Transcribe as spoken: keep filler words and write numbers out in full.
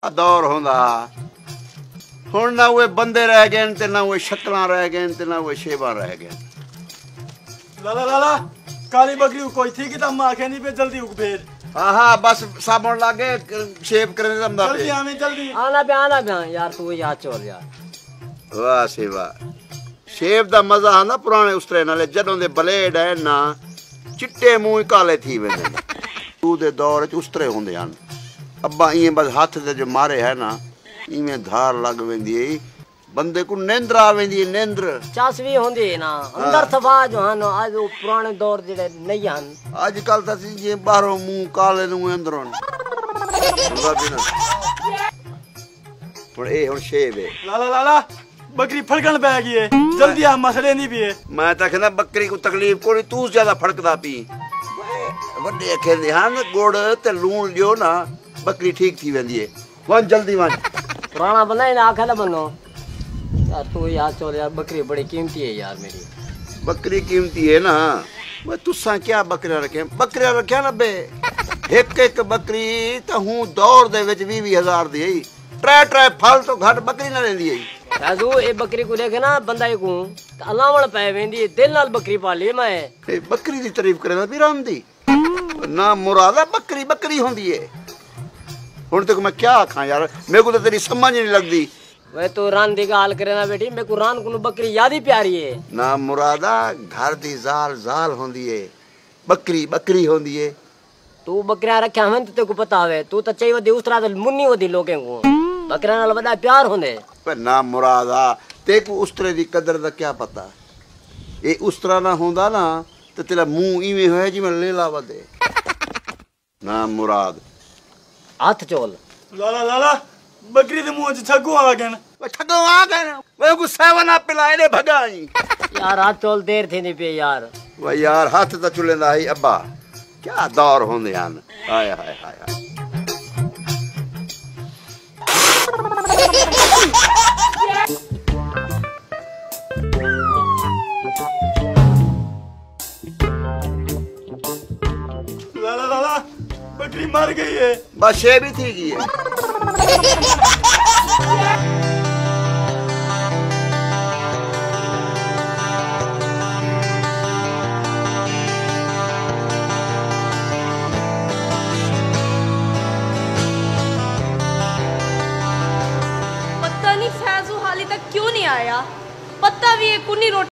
दौर होंदा हुण ना वो बंदे रह गए ते ना वो शक्लां रह गए ते ना वो शेबा रह गए। लाला लाला काली बकरी कोई थी कि तम आखे नहीं पे जल्दी उग भेज। हाँ हाँ बस साबुन लागे शेव करने दमदा जल्दी आवे जल्दी आना पे आना पे यार तू याद चोर यार। वाह सेवा शेव दा मजा आंदा पुराने उस्तरे नाले जदों दे ब्लेड है ना चिट्टे मुंह काले थी वेंदे तू दे दौर च उस्तरे होंदे हन। अब्बा इं बस हाथ दे जो मारे है ना इवें धार लग वेंदी है बंदे को नेंद्र आ वेंदी है नेंद्र चासवी होंदी ना अंदर सफा जो हन आज वो पुराने दौर जेड़े नहीं हन आजकल तो जी बाहरों मुंह काले नु अंदरों पर ए हुन शेव है। लाला लाला बकरी फड़कन पै गई है जल्दी आ मसले नहीं भी है। मैं तो कहना बकरी को तकलीफ कोई तू ज्यादा फड़कदा पी वड्डे खेंदे हन गुड़ ते लूण लियो ना बकरी ठीक थी वेंदी है। वन जल्दी वन पुराना बंदा ना आखे ना बनो यार तू यार चोर यार बकरी बड़ी कीमती है यार मेरी। बकरी कीमती है ना मैं तुसा क्या बकरियां रखे बकरियां रखिया ना बे एक एक बकरी तो हूं दौर दे विच बीस बीस हजार दी है त्रै त्रै फल तो घट बकरी ना लेंदी है। राजू ए बकरी को देखे ना बंदा को अलावण पै वेंदी है दिल नाल बकरी पाली मैं ए बकरी दी तारीफ करे ना भी राम दी ना मुरादा बकरी बकरी होंदी है। हुण तक मैं क्या आखा यार मेरे को तो तेरी समझ नहीं लगदी। वे तो रान दी गाल करे ना बेटी मेरे को रान को बकरी याद ही प्यारी है ना मुरादा घर दी जाल जाल होंदी है बकरी बकरी होंदी है। तू बकरियां रखया हन तो तेको पता है तू तो चाहिए वदी उस तरह तो मुन्नी वदी लोगे को बकरियां नाल बड़ा प्यार होंदे पर ना मुरादा तेको उस तरह दी कदर दा क्या पता ए उस तरह ना होंदा ना तो तेरा मुंह इवें होया जिवें लेला वदे ना मुराद हाथ चोल। लाला लाला बकरी दे मुंह च छगू आ गए वे ठगो आ गए मैं को सेवन अप पिलाए ने भगाई यार हाथ चोल देर थी नहीं पे यार वे यार हाथ तो चुलेंदा है अब्बा क्या दौर होंदे हन हाय हाय हाय लाला लाला बकरी मर गई है बस ये भी थी गई है। पता नहीं फैजू हाली तक क्यों नहीं आया पता भी है कुनी रोटी